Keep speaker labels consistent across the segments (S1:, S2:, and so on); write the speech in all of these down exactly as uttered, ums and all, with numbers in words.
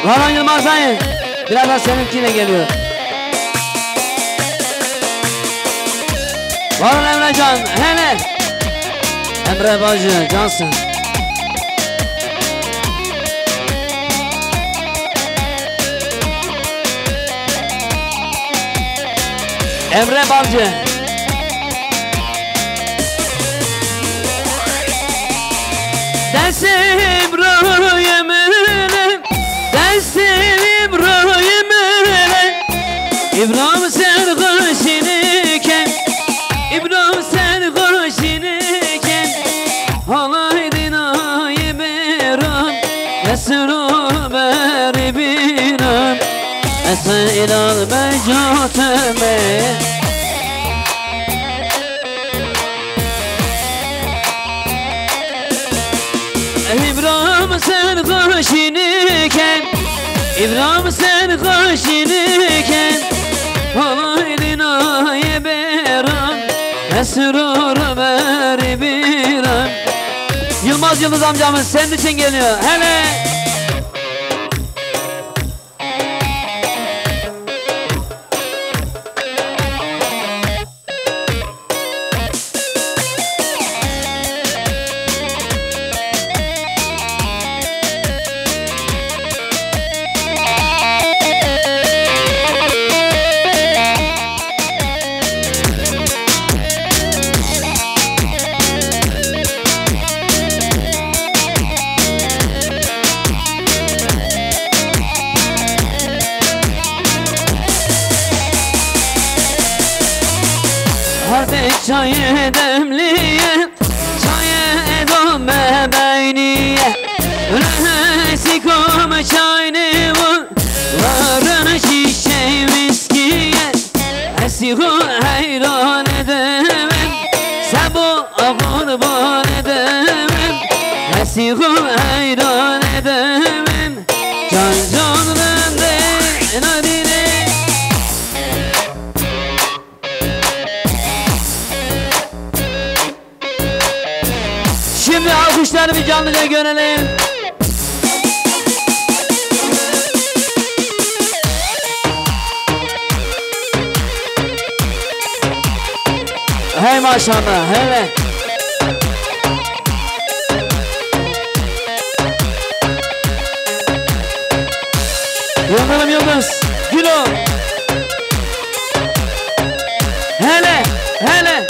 S1: Varan Yılmaz dayı. Birazdan seninkiyle geliyor. Varan Emrecan. Hele. Emre Bacı. Cansın. Emre Balcı. Dersim İbrahim'e, dersim İbrahim'e, İbrahim sen karşınıken, İbrahim sen karşınıken, halaydın ayı beran, esru beri binan, esel al becateme. İbrahim sen karşınıken, İbrahim sen karşınıken, halaydın ayı beran, esrur beri biran. Yılmaz Yıldız amcamız senin için geliyor. Hele. Harbi çayı demliye, çayı edome beyniye, Resikom çayını vur, varın şişe viskiye, Esihu hayran edemem, Sebo kurban edemem, Esihu hayran edemem, Can canım de nadine. Şimdi alkışları bir canlıca görelim. Hey maşallah, hele. Yıldırım Yıldız, Gülo. Hele, hele.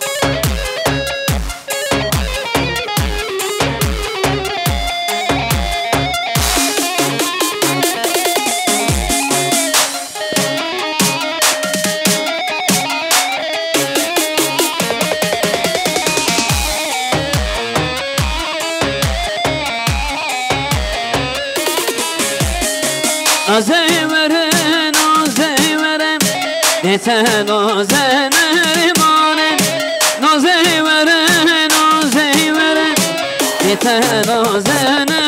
S1: Azeveren, azeveren, deten azenerim anem. Azeveren, azeveren, deten azenerim.